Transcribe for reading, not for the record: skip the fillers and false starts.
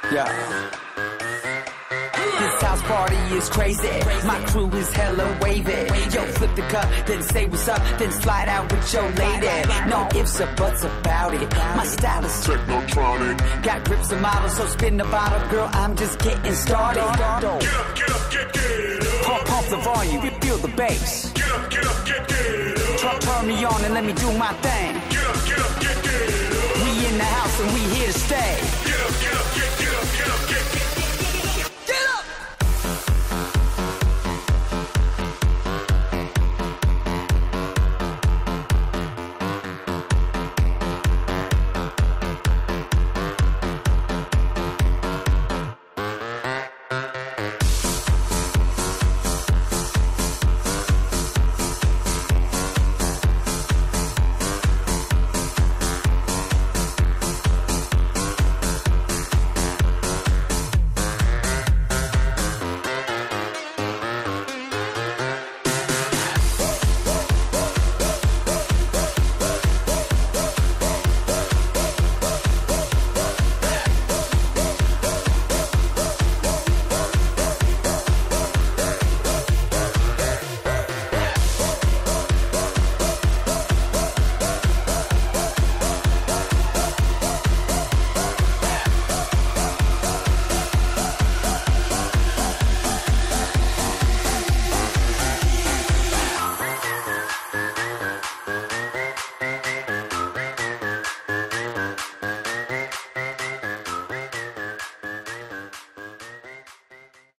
Yeah. This house party is crazy. My crew is hella wavy. Yo, flip the cup, then say what's up, then slide out with your lady. No ifs or buts about it. My style is technotronic. Got grips and models, so spin the bottle, girl. I'm just getting started. Get up, get up. Pump the volume, feel the bass. Get up, get up. Turn me on and let me do my thing. Get up, get up. We in the house and we here to stay. Get up, get up.